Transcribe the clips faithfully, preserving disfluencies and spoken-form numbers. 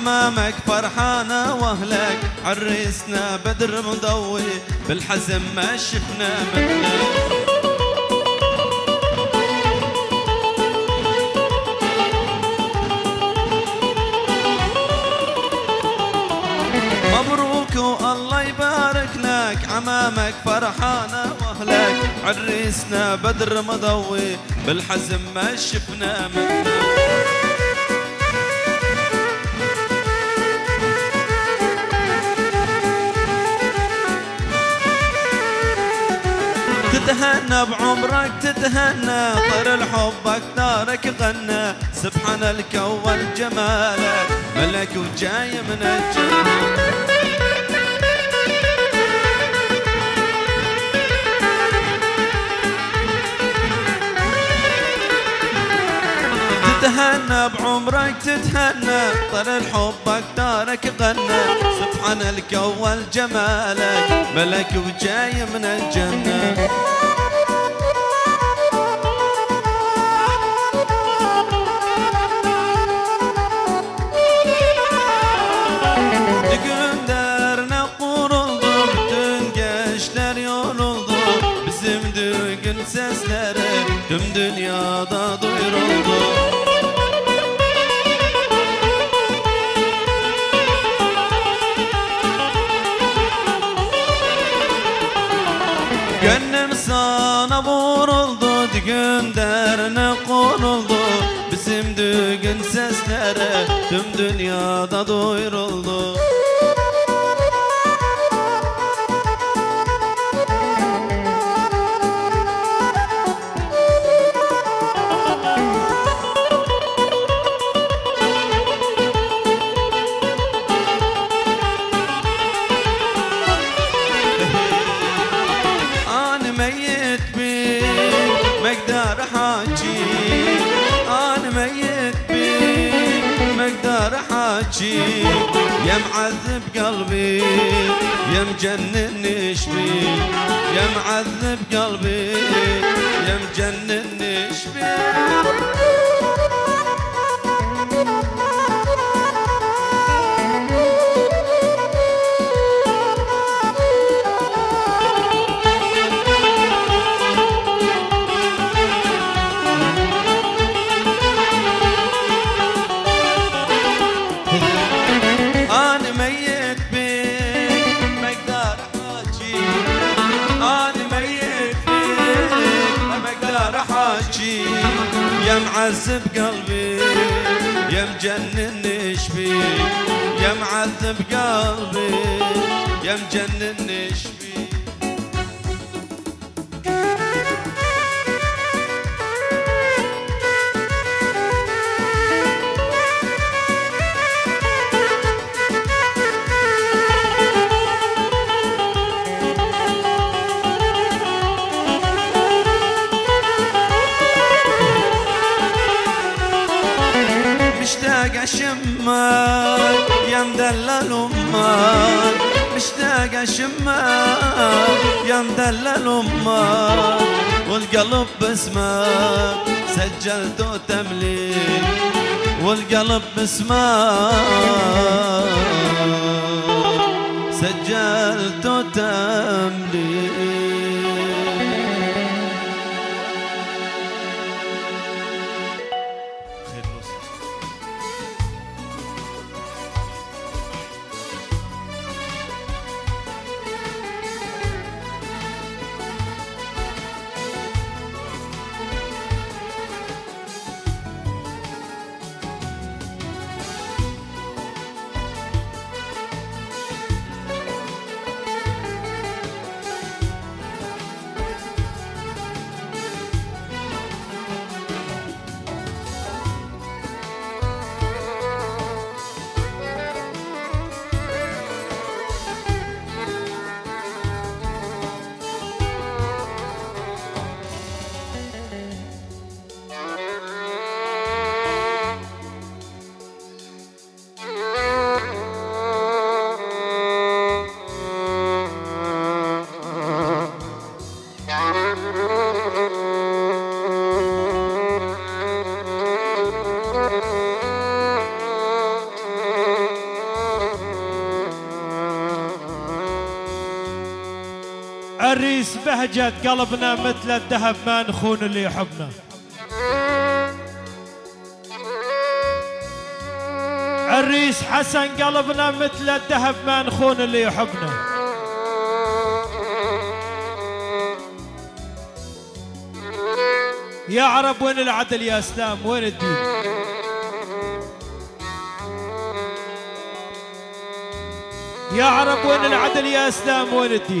عمامك فرحانة واهلك، عريسنا بدر مضوي بالحزم ما شفنا مثلك. مبروك والله يبارك لك، عمامك فرحانة واهلك، عريسنا بدر مضوي بالحزم ما شفنا مثلك. تتهنى بعمرك تتهنى، طير الحب اكثارك غنى، سبحان الكون جمالك ملك وجاي من الجنة. تتهنى بعمرك تتهنى، طير الحب اكثارك غنى، سبحان الكون جمالك ملك وجاي من الجنة. Günlerine kuruldu, bütün gençler yoruldu, bizim düğün sesleri tüm dünyada duyuruldu. Gönlüm sana vuruldu, düğünlerine kuruldu, bizim düğün sesleri tüm dünyada duyuruldu. مقدار حاجي أنا ميت بيك مقدار حاجي، يا معذب قلبي يا مجنن شبيك، يا معذب قلبي يا مجنن شبيك. يا معذب قلبي يا مجنن شبيك، يا معذب قلبي يا مجنن شبيك. مشتاق اشمك يا مدلل امك، مشتاق اشمك يا مدلل امك، والقلب باسمك سجلت وتمليك، والقلب باسمك سجلت وتمليك. عريس بهجة قلبنا مثل الذهب ما نخون اللي يحبنا. عريس حسن قلبنا مثل الذهب ما نخون اللي يحبنا. يا عرب وين العدل يا اسلام وين الدين؟ يا عرب وين العدل يا اسلام وين الدين؟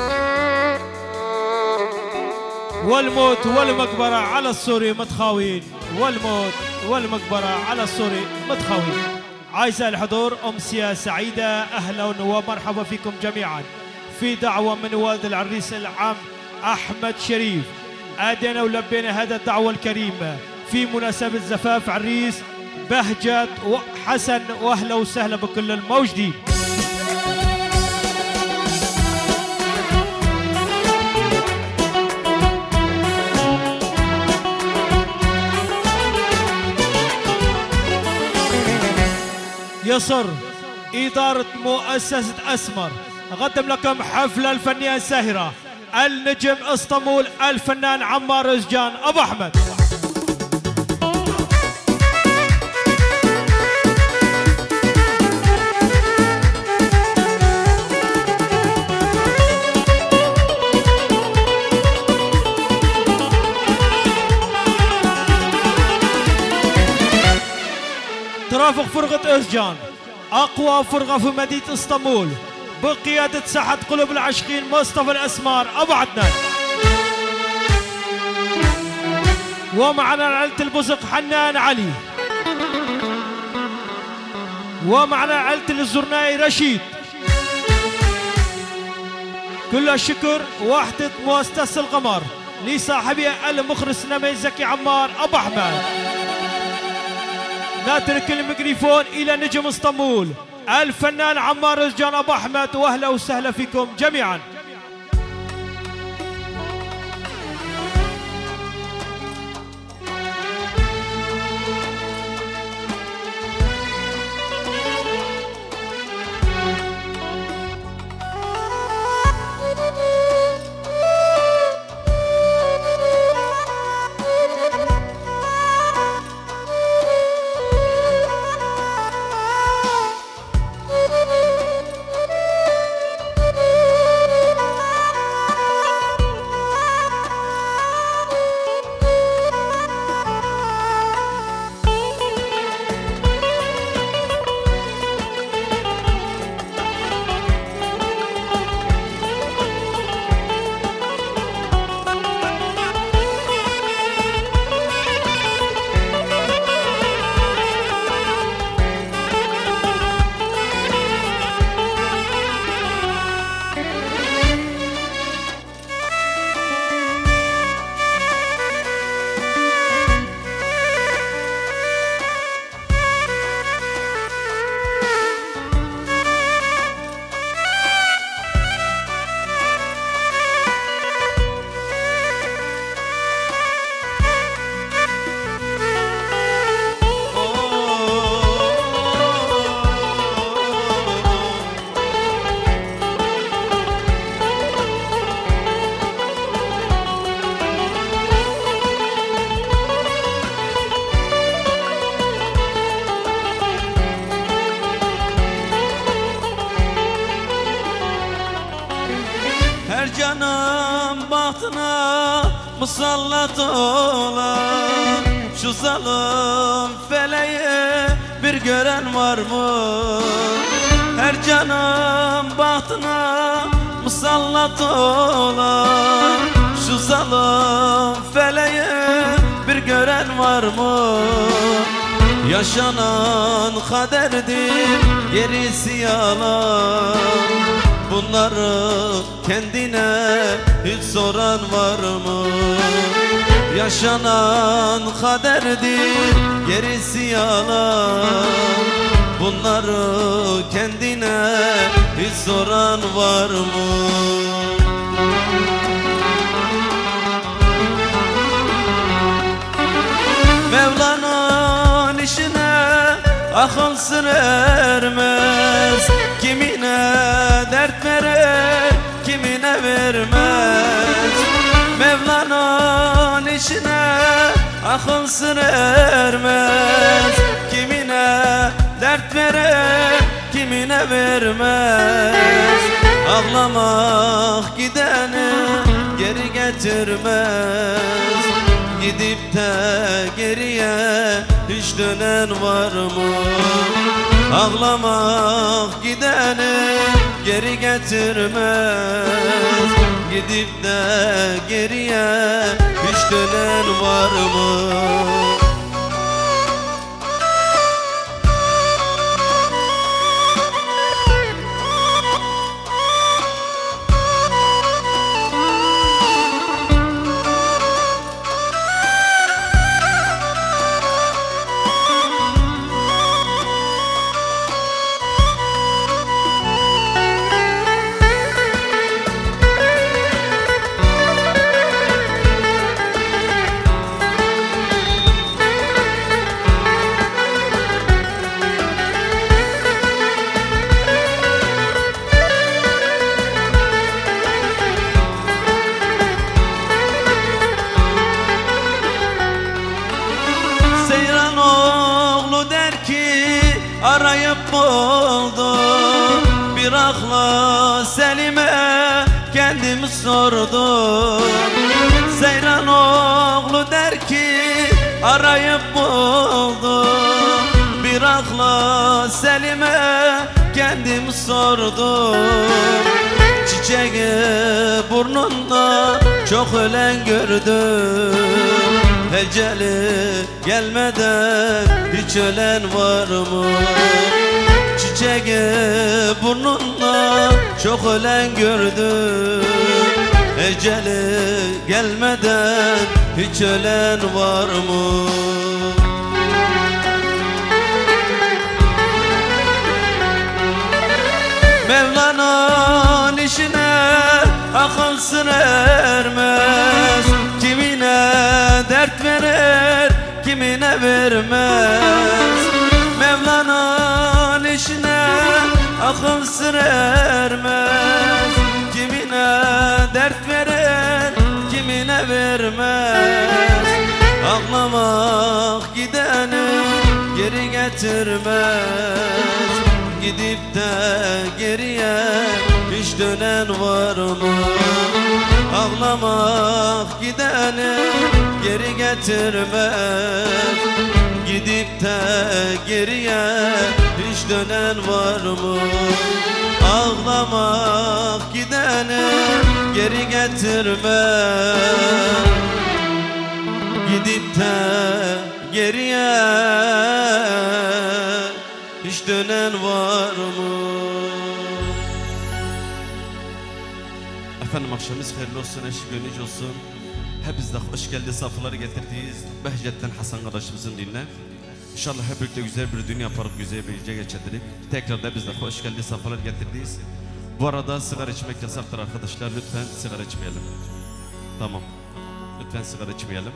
والموت والمقبرة على السوري متخاوين، والموت والمقبرة على السوري متخاوين. عايزة الحضور أمسية سعيدة، أهلا ومرحبا فيكم جميعا في دعوة من والد العريس العام أحمد شريف. أدينا ولبينا هذا الدعوة الكريمة في مناسبة زفاف عريس بهجة وحسن، وأهلا وسهلا بكل الموجودين. يسر إدارة مؤسسة أسمر أقدم لكم حفلة الفنية الساهرة النجم اسطنبول الفنان عمار أزجان أبو أحمد. ترافق فرقة أزجان أقوى فرقة في مدينة اسطنبول بقيادة ساحة قلوب العاشقين مصطفى الأسمار أبو عدنان، ومعنا عائلة البزق حنان علي، ومعنا عائلة الزرناي رشيد. كل الشكر وحدة مؤسسة القمر لصاحبها المخرس نمي زكي عمار أبو أحمد. نترك الميكروفون إلى نجم اسطنبول الفنان عمار أزجان أبو أحمد، وأهلا وسهلا فيكم جميعا. Canım bahtına musallat olan şu zalim feleği bir gören var mı? Her canım bahtına musallat olan şu zalim feleği bir gören var mı? Yaşanan kaderdir, gerisi yalan. Bunları kendine hiç soran var mı? Yaşanan kaderdir, gerisi yalan. Bunları kendine hiç soran var mı? Mevla'nın işine akıl sır ermez. Kimine dert verir, kimine kimine vermez. Mevla'nın işine akıl sır ermez. Kimine dert verir, kimine vermez. Ağlamak gideni geri getirmez. Gidip de geriye hiç dönen var mı? Ağlamak gideni geri getirmez. Gidip de geriye hiç dönen var mı? Arayıp buldu bir akla Selim'e kendimi sordum. Seyran oğlu der ki arayıp buldu bir akla Selim'e kendimi sordum. Çiçeği burnunda çok ölen gördüm. Eceli gelmeden hiç ölen var mı? Çiçeği burnunda çok ölen gördüm. Eceli gelmeden hiç ölen var mı? Mevla'nın işine akıl sır ermez. Kimine dert verir, kimine vermez. Mevla'nın işine akıl sır ermez. Kimine dert verir, kimine vermez. Ağlamak gideni geri getirmez. Gidip de geriye hiç dönen var mı? Ağlamak gideni geri getirmez. Gidip de geriye hiç dönen var mı? Ağlamak gideni geri getirmez. Gidip de geriye hiç dönen var mı? Efendim akşamınız hayırlı olsun, eşlik gönlünüz olsun. Hepiniz de hoş geldi safhaları getirdiğiniz Behçet'ten Hasan kardeşimizin dinle. İnşallah hep birlikte güzel bir dünya yaparıp güzel bir gece geçirdik. Tekrar da biz de hoş geldi safhalar getirdiğiniz. Bu arada sigara içmek yasaktır arkadaşlar, lütfen sigara içmeyelim. Tamam, lütfen sigara içmeyelim.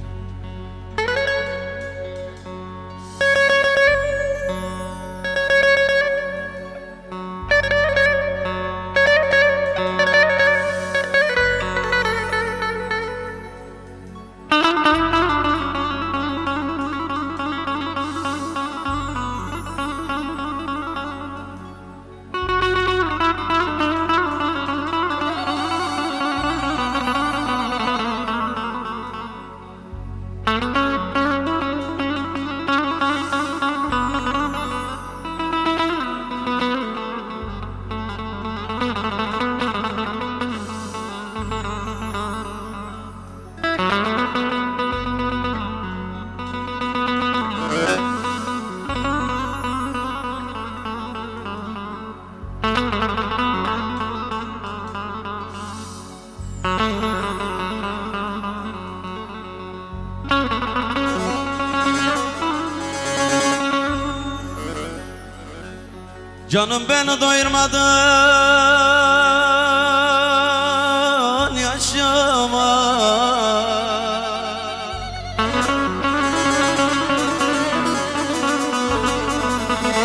Canım beni doyurmadın yaşama.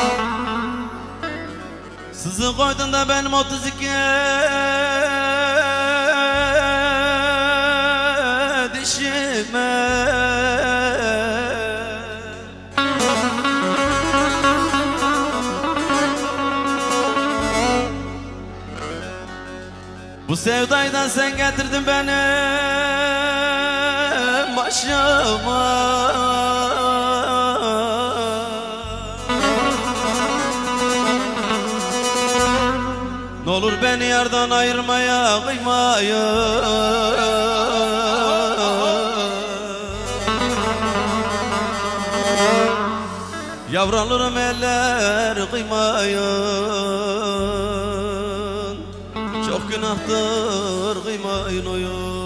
Sızı koydun da benim otuz iki Bu sevdaydan sen getirdin benim başıma. Ne olur beni yardan ayırmaya kıymayın. Yavralırım eller kıymayın. Çok günahtır kıymayın oyun.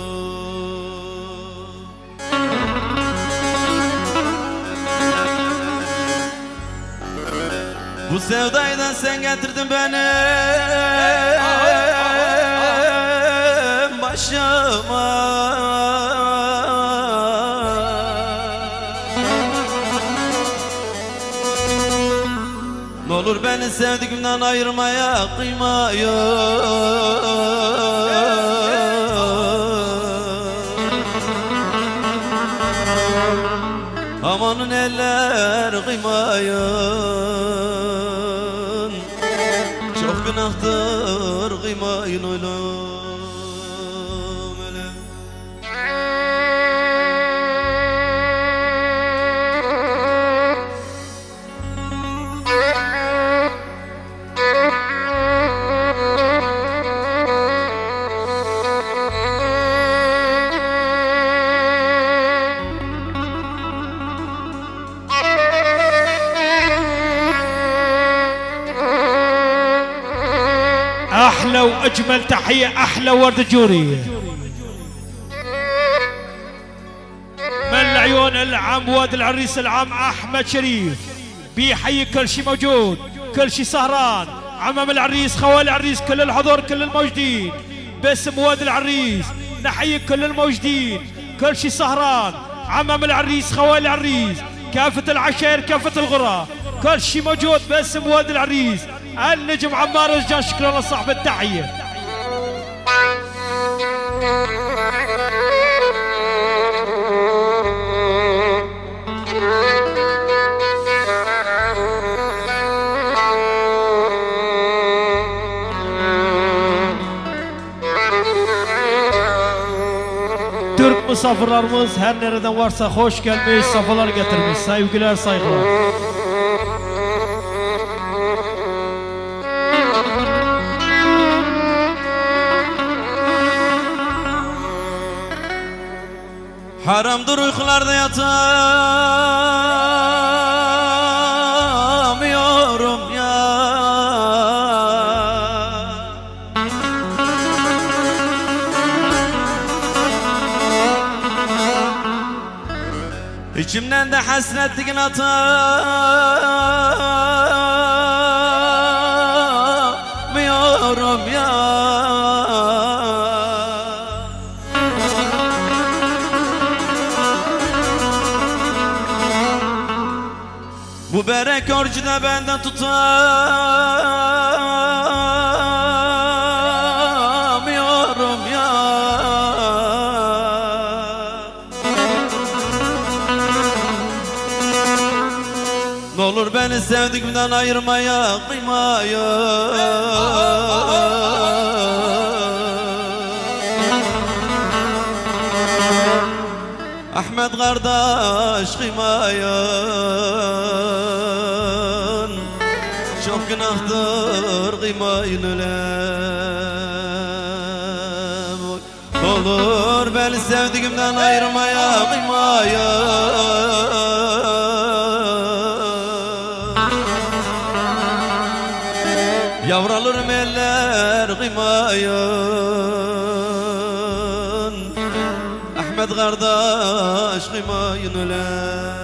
Bu sevdaydan sen getirdin benim başıma. Ne olur beni sevdiğimden ayırmaya kıymayın. Amanın eller kıymayın. Çok günahtır kıymayın oğlum. أحلى وأجمل تحية، أحلى ورد جوري من العيون العم واد العريس العام أحمد شريف بيحيي كل شي موجود، كل شي سهران، عمام العريس، خوال العريس، كل الحضور، كل الموجودين باسم واد العريس نحيي كل الموجودين، كل شي سهران، عمام العريس، خوال العريس، كافة العشائر، كافة الغرى، كل شي موجود باسم واد العريس. النجم عمار الجان، شكرا لصاحب التحية. Türk misafirlerimiz her nereden varsa hoş gelmiş, safalar getirmiş. Sevgiler, saygılar. Haramdır uykularda yatamıyorum ya. İçimden de hasretliğin atamıyorum ya. Bu berek orcu da benden tutamıyorum ya. Ne olur beni sevdiğimden ayırmaya kıymayın. Ahmet kardeş kıymayın. Çok günahtır kıymayın ölem. Olur beni sevdiğimden ayırmaya kıymayın. Yavralırım eller kıymayın. Ahmet kardeş kıymayın ölem.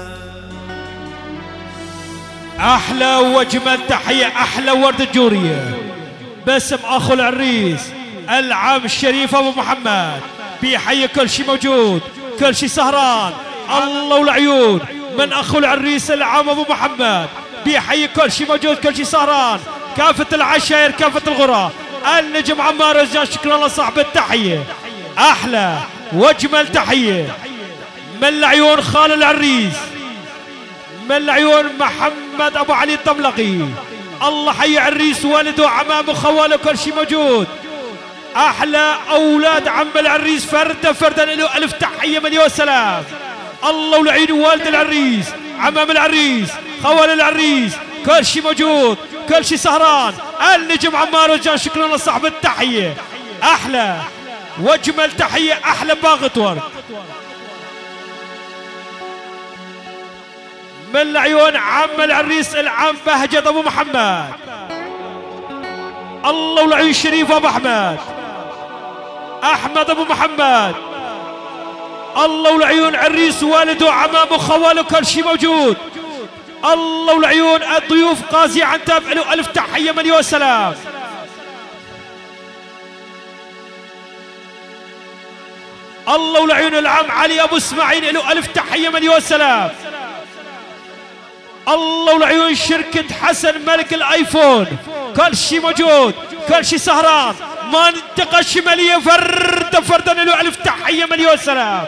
أحلى وأجمل تحية، أحلى ورد الجورية باسم أخو العريس العم الشريف أبو محمد بيحيي كل شي موجود، كل شي سهران، الله والعيون من أخو العريس العم أبو محمد بيحيي كل شي موجود، كل شي سهران، كافة العشائر، كافة الغرى. النجم عمار الجان، شكرا لصاحب التحية. أحلى وأجمل تحية من العيون خال العريس، من العيون محمد ابو علي الطملقي. الله حي عريس والده وعمامه وخواله كل شيء موجود. احلى اولاد عم العريس فردا فردا له الف تحيه مليون سلام. الله ولعين والد العريس، عمام العريس، خوال العريس، كل شيء موجود، كل شيء سهران. النجم عمار وجان شكرا لصاحب التحيه. احلى واجمل تحيه، احلى باغة ورد من عيون عم العريس العم بهجت ابو محمد. الله ولعين شريف ابو احمد، احمد ابو محمد. الله ولعيون عريس والده عمامه خواله كل شيء موجود. الله ولعيون الضيوف قاضي عنتاب له الف تحيه مليون سلام. الله ولعيون العم علي ابو اسماعيل له الف تحيه مليون سلام. الله ولعيون شركه حسن ملك الايفون كل شيء موجود، كل شيء سهران. منطقه الشماليه فردا فردا له الف تحيه مليون سلام.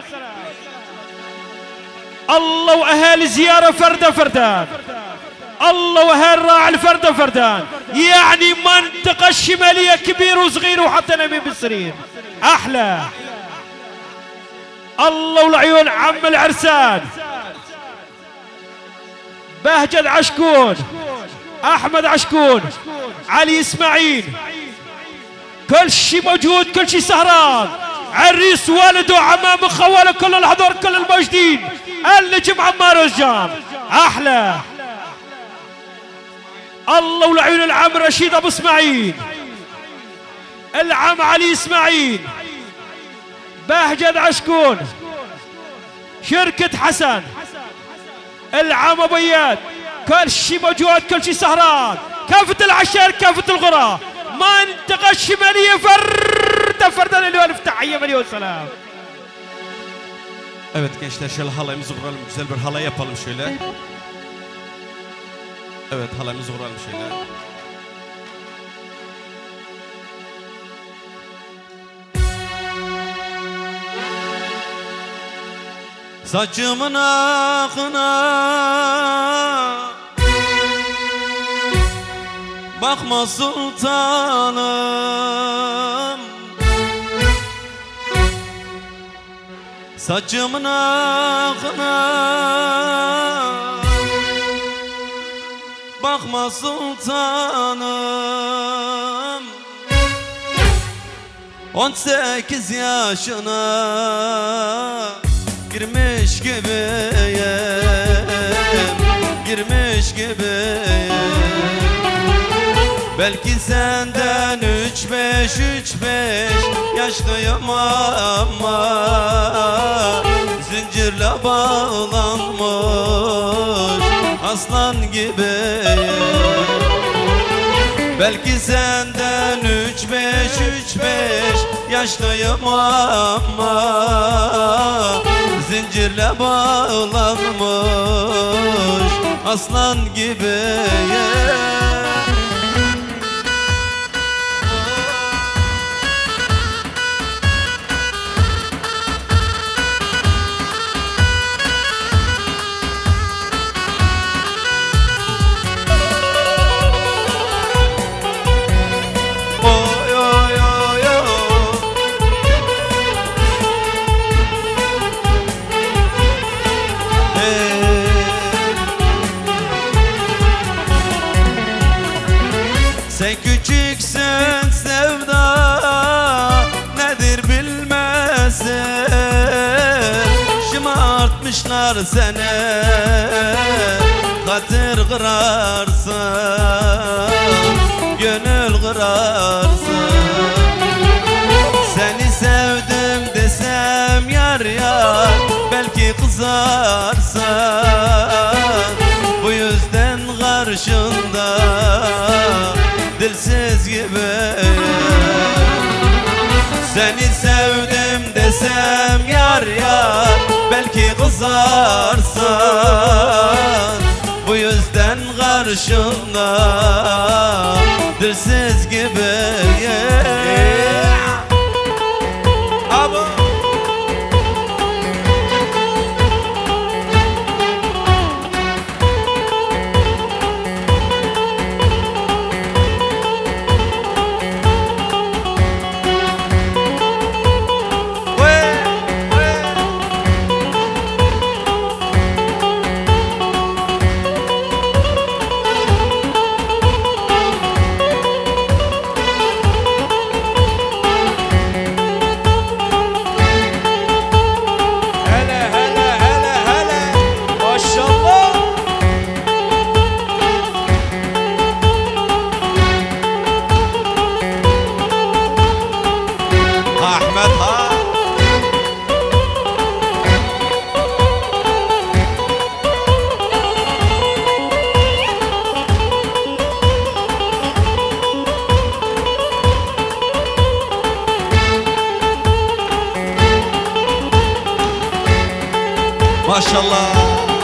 الله واهالي زياره فردا فردا. الله واهالي راعي فردا فردا. يعني منطقه الشماليه كبير وصغير وحتى نايمين بالسرير. احلى. الله ولعيون عم العرسان بهجت عشكون، احمد عشكون، علي اسماعيل. كل شيء موجود، كل شيء سهران. عريس والده عمامه خواله كل الحضور كل الموجودين. النجم عمار وجان. احلى. الله ولعيون العم رشيد ابو اسماعيل، العم علي اسماعيل، بهجت عشكون، شركة حسن، العم ابو اياد. كل شيء موجود، كل شيء سهران. كافة العشائر، كافة الغرى. منطقة الشمالية فردا فردا له الف تحية مليون سلام. Evet gençler şöyle halayımızı kuralım, güzel bir halay yapalım şöyle. Evet halayımızı kuralım şöyle. Saçımın akına bakma sultanım, saçımın akına bakma sultanım. On sekiz yaşına girmiş gibiyim, girmiş gibiyim. Belki senden üç beş, üç beş yaşlıyım ama zincirle bağlanmış aslan gibiyim. Belki senden üç beş, üç beş yaşlıyım ama zincirle bağlanmış aslan gibiyim. Sen küçüksün sevda nedir bilmezsin. Şımartmışlar seni, hatır kırarsın, gönül kırarsın. Seni sevdim desem yar yar belki kızarsın. Bu yüzden karşında dilsiz gibiyim. Seni sevdim desem yar yar belki kızarsın. Bu yüzden karşında dilsiz gibiyim. Abo. Ahmet ha. Maşallah.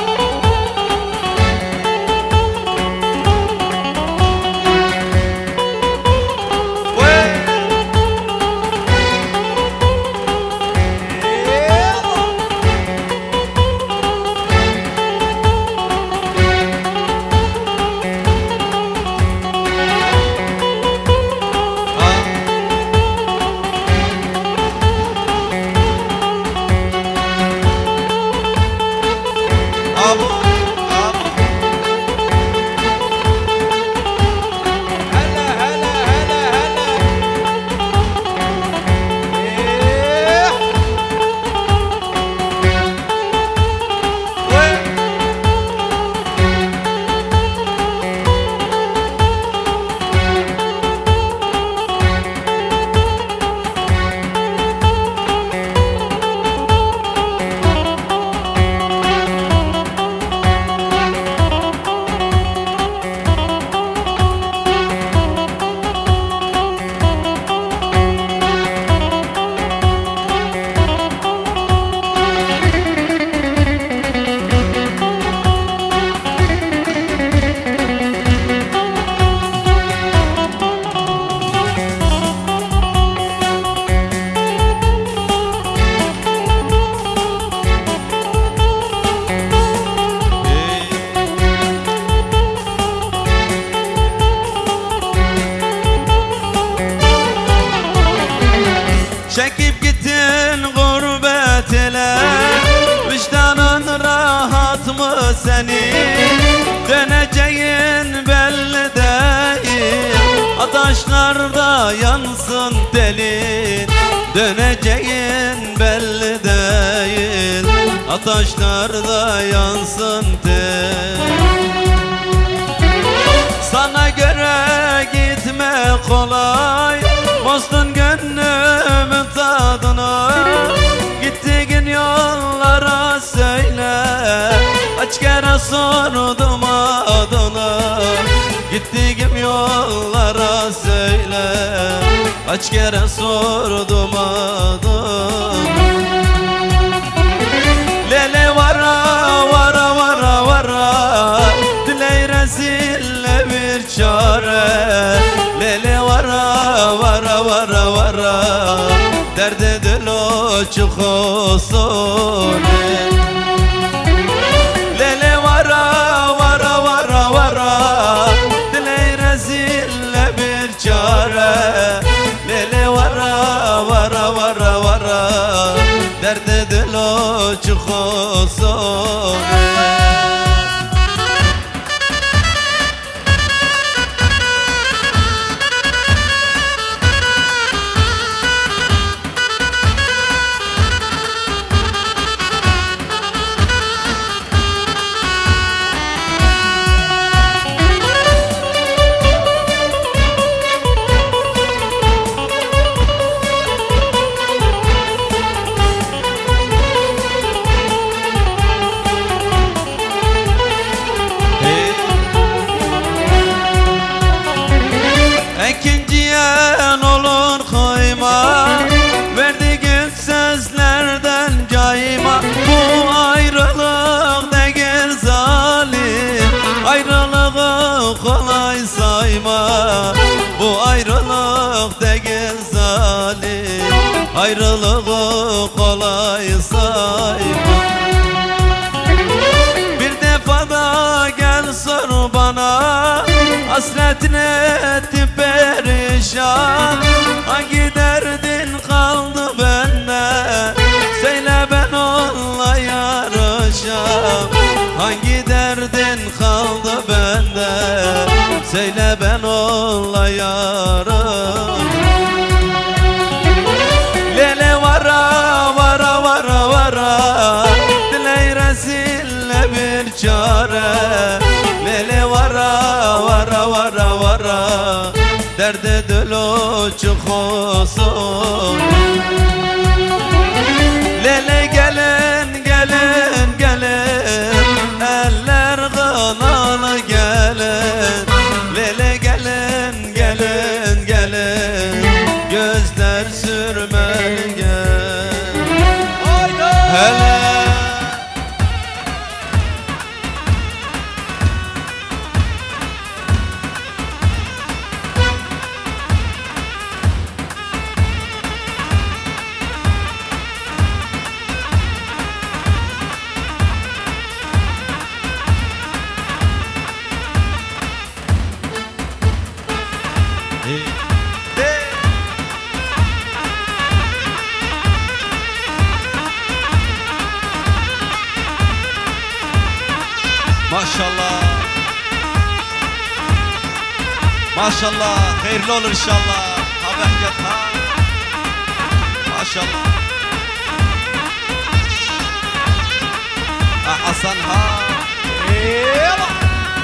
Çekip gittin gurbet ile, vicdanın rahat mı senin? Döneceğin belli değil, ataşlarda yansın delin. Döneceğin belli değil, ataşlarda yansın delin. Sana göre gitme kolay, bozdun gönlümün tadını. Gittiğin yollara söyle, kaç kere sordum adını. Gittiğim yollara söyle, kaç kere sordum adını. Lele vara vara vara vara, diley rezille bir çare. Lele vara vara vara vara, derde dil açık olsun. Lele vara vara vara vara, diley rezille bir çare. Lele vara vara vara vara, derde dil açık olsun. Ekinciyen olur koyma, verdiğin sözlerden cayma. Bu ayrılık değil zalim, ayrılığı kolay sayma. Bu ayrılık değil zalim, ayrılığı kolay sayma. Bir defa da gel sor bana, hasretine etti perişan. Hangi derdin kaldı bende, söyle ben onunla yarışam. Hangi derdin kaldı bende, söyle ben onunla yarışam. Lele vara vara vara vara, diley rezille bir çare. Lele vara vara vara vara, derde dil açık olsun. sürmeli gel. Hele maşallah, maşallah, hayırlı olur inşallah. Ha Behçet ha, maşallah. Ha Hasan ha, eyvallah.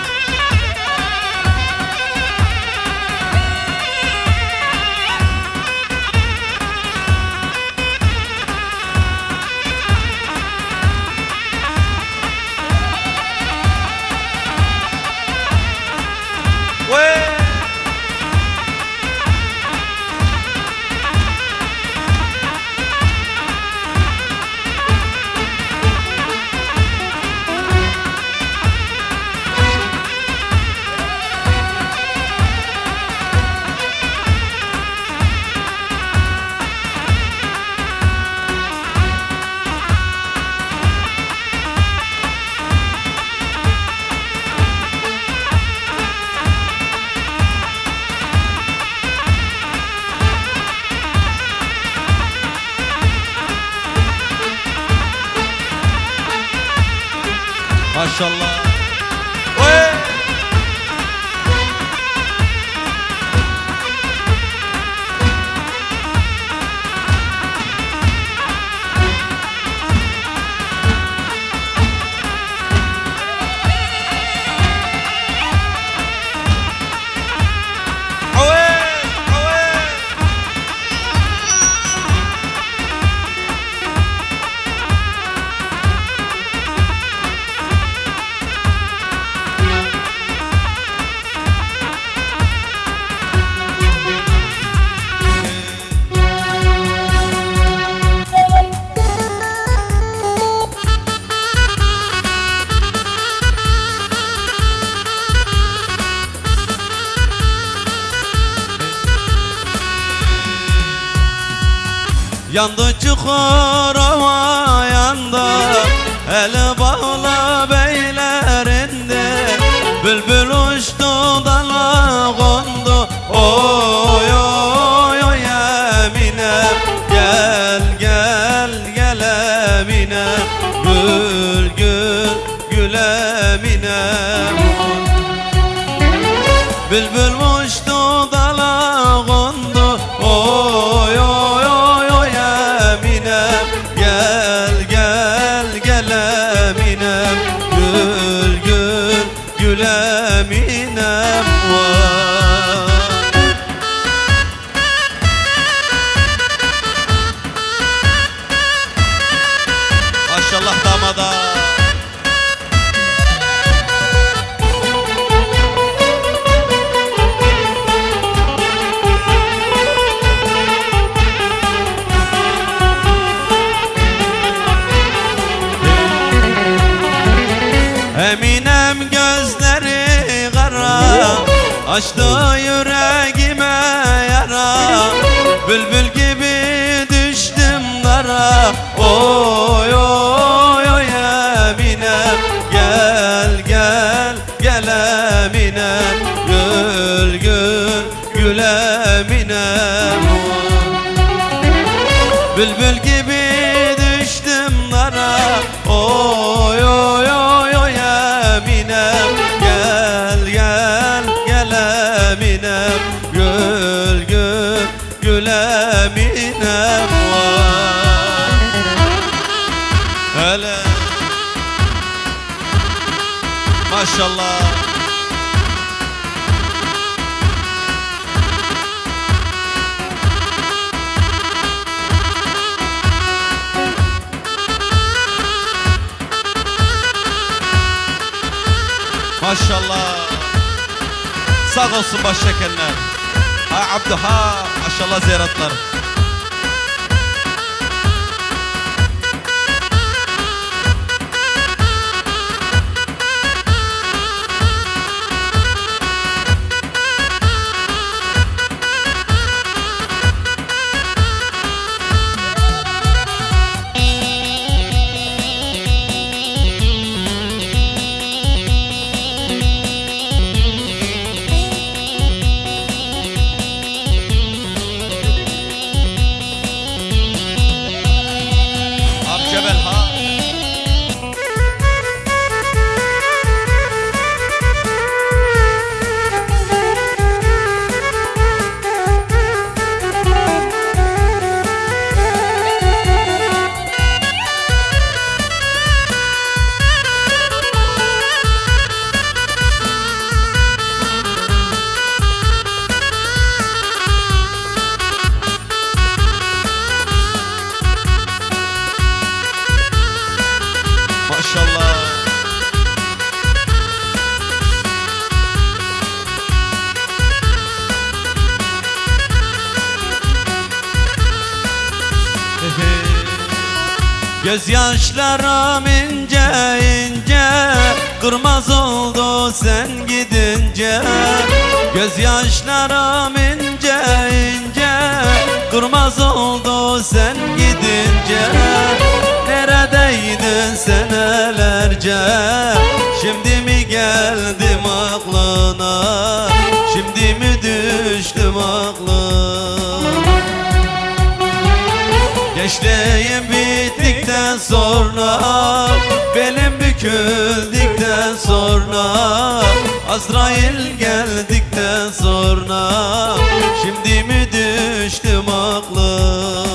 Maşallah. Oy! Yandı Çukurova yandı, eli bağla beylerinde. Bülbül uçtu dala kondu, oy oy oy Eminem. Gel gel gel Eminem, gül gül gül Eminem. Bülbül uçtu dala kondu, oy oy oy oy Eminem. Gel gel gel Eminem, gül gül gül Eminem var. Maşallah damada. Eminem gözleri kara, açtı yüreğime yara. Bülbül gibi düştüm dara, oy oy oy Eminem. Gel gel gel Eminem, gül gül gül Eminem. Bülbül gibi düştüm dara, oy oy oy oy Eminem. Gel gel gel Eminem, gül gül gül Eminem var. Hele maşallah. Maşallah. Sağ olsun baş şekerler. Ha Abdü ha, maşallah ziyaretler. Gözyaşlarım ince ince kırmaz oldu sen gidince. Gözyaşlarım ince ince kırmaz oldu sen gidince. Neredeydin senelerce, şimdi mi geldim aklına, şimdi mi düştüm aklına? Gençliğim bittikten sonra, belim büküldükten sonra, Azrail geldikten sonra, şimdi mi düştüm aklına?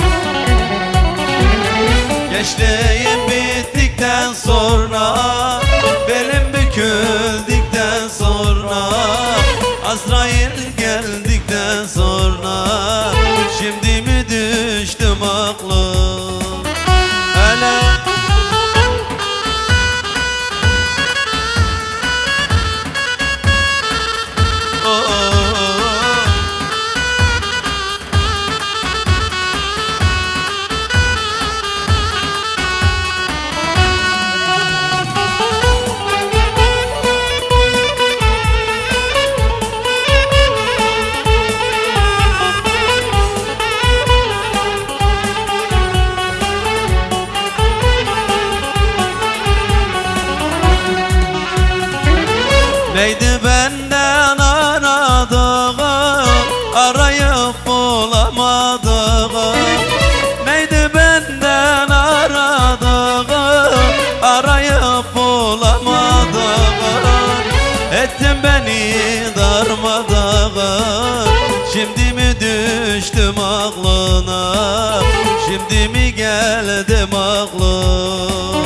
Gençliğim bittikten sonra, belim büküldükten sonra, Azrail geldikten sonra, şimdi mi düştüm aklım? Hele oh, oh, oh. Neydi benden aradığım, arayıp bulamadığım? Neydi benden aradığım, arayıp bulamadığım? Ettin beni darmadağın, şimdi mi düştüm aklına, şimdi mi geldim aklına?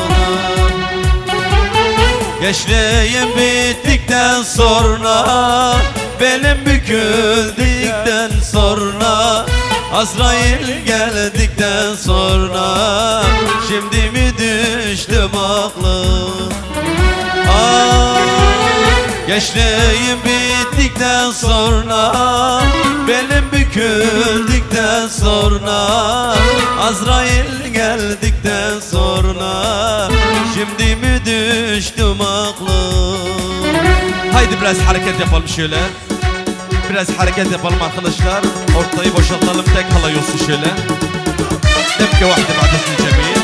Gençliğim bittikten sonra, belim büküldükten sonra, Azrail geldikten sonra, şimdi mi düştüm aklım? Ah, gençliğim bittikten sonra, belim büküldükten sonra, Azrail geldikten sonra, şimdi mi düştüm aklım? Haydi biraz hareket yapalım şöyle. Biraz hareket yapalım arkadaşlar. Ortayı boşaltalım, tek halay olsun şöyle. Tepki vahdi ba'desini cemil.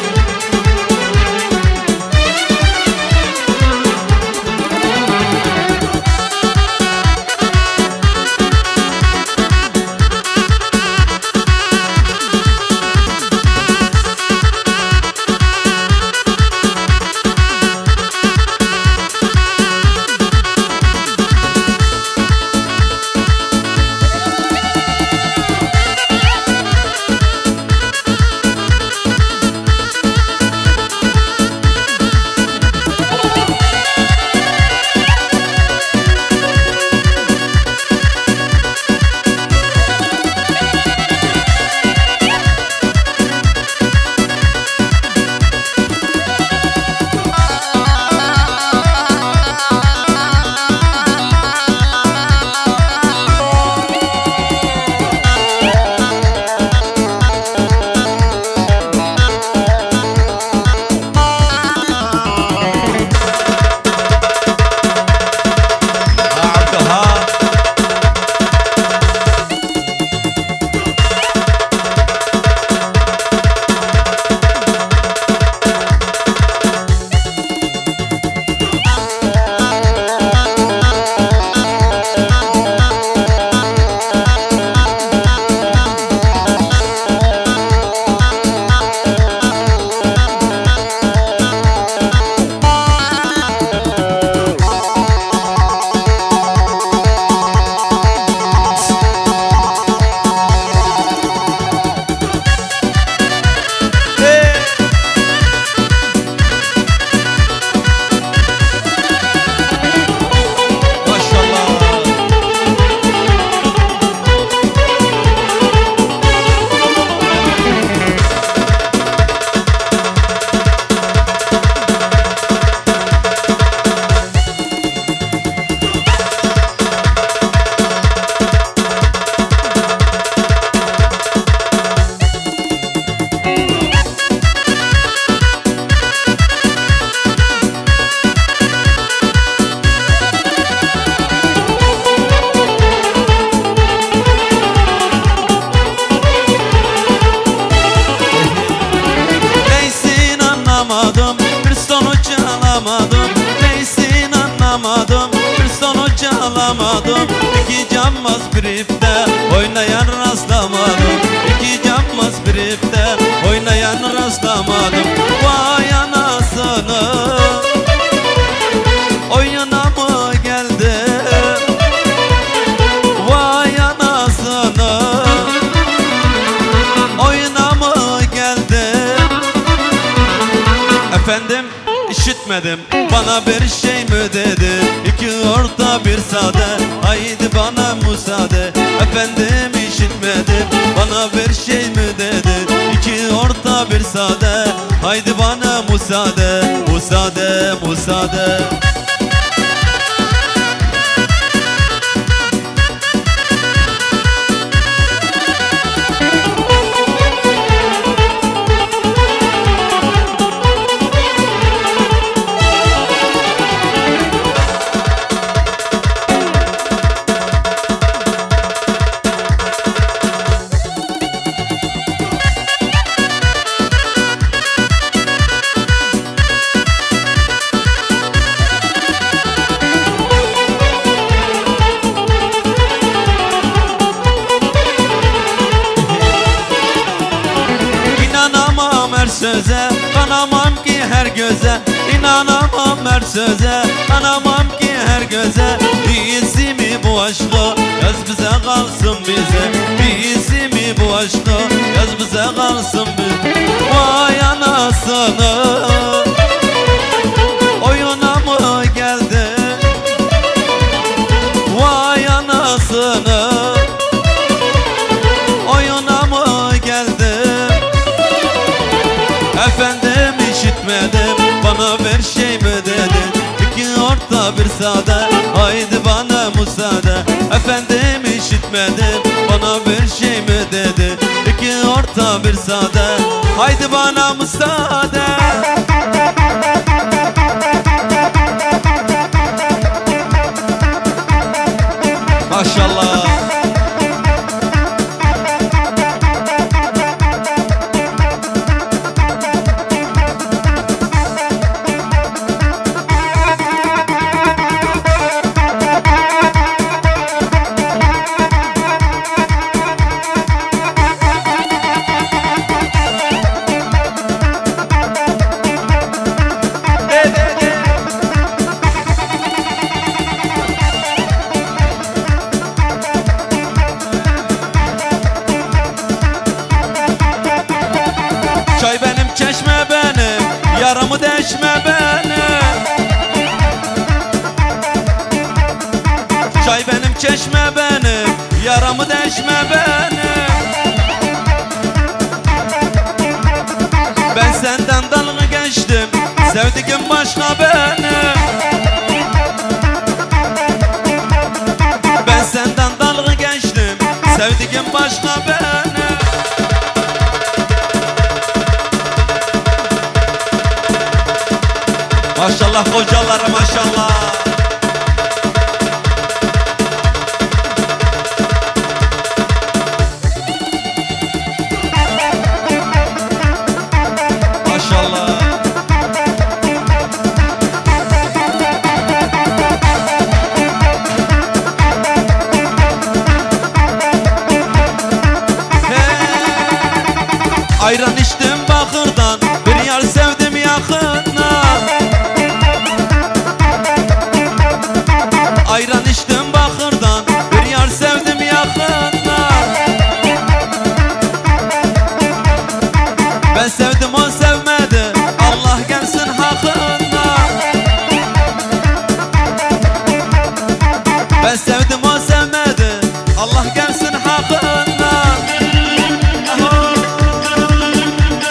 biripte oynayan rastlamadım. İki cambaz biripte oynayan rastlamadım. Vay anasını, oyuna mı geldi? Vay anasını, oyuna mı geldi? Efendim işitmedim, bana bir şey mi dedi? İki orta bir sade, haydi bana müsaade. Efendim işitmedim, bana bir şey mi dedi? İki orta bir sade, haydi bana müsaade. Müsaade, müsaade. Söze kanamam ki her göze, inanamam her söze, kanamam ki her göze. İyisi mi bu aşkı, yaz bize kalsın bize. İyisi mi bu aşkı, yaz bize kalsın bize. Vay anasını, oyuna mı geldi? Vay anasını, oyuna mı geldi? Efendim işitmedim, bana bir şey mi dedi? İki orta bir sade, haydi bana müsaade. Efendim işitmedim, bana bir şey mi dedi? İki orta bir sade, haydi bana müsaade. Maşallah. Çay benim, çeşme benim, yaramı deşme benim. Çay benim, çeşme benim, yaramı deşme benim. Ben senden dalga geçtim, sevdiğim başka benim. Ben senden dalga geçtim, sevdiğim başka benim. Maşallah kocalara maşallah. Maşallah. Hey. Ayran içtim bakırdan, bir yar sevdim yakından. Ayran içtim bakırdan, bir yar sevdim yakından. Ben sevdim o sevmedi, Allah gelsin hakkından. Ben sevdim o sevmedi, Allah gelsin hakkından.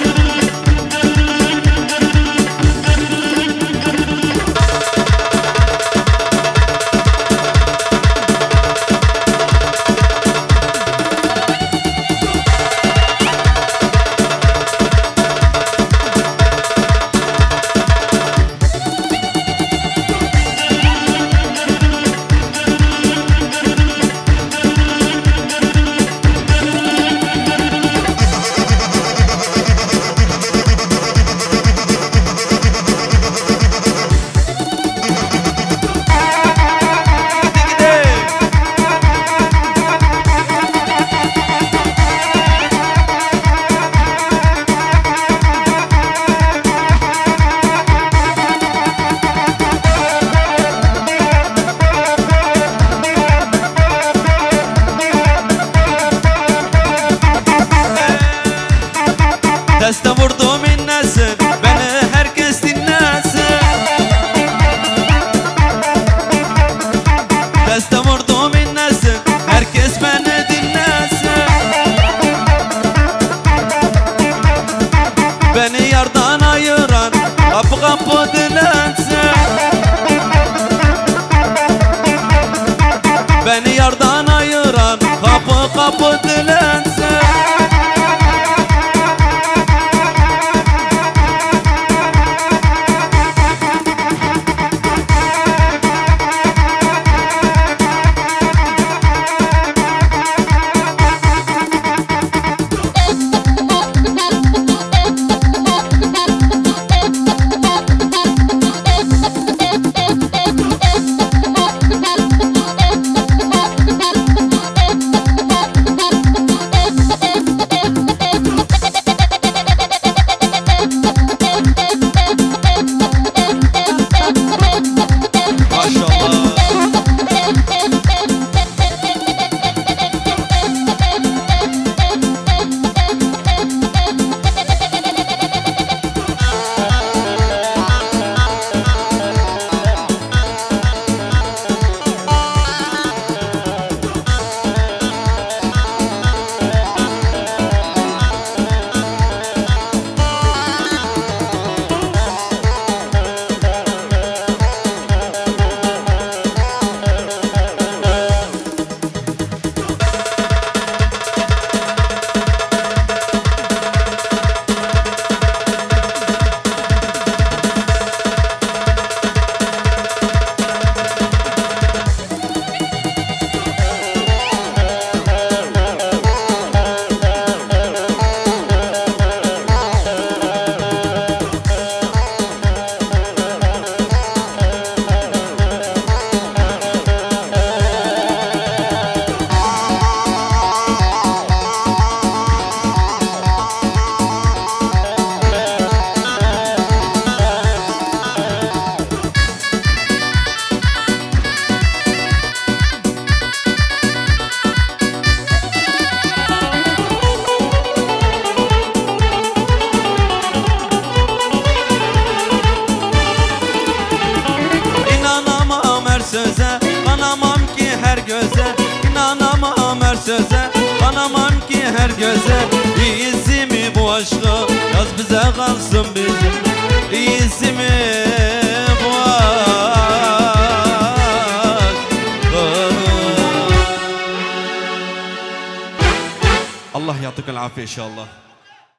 Deste vurdum inlesin, beni herkes dinlesin. Deste vurdum inlesin, herkes beni dinlesin. Beni yardan ayıran kapı kapı dilensin. Beni yardan ayıran kapı kapı dilensin. söze, kanamam ki her göze. İyisi mi bu aşkı, yaz bize kalsın bizim. İyisi mi bu aşk? Allah yatıkal afiye inşallah.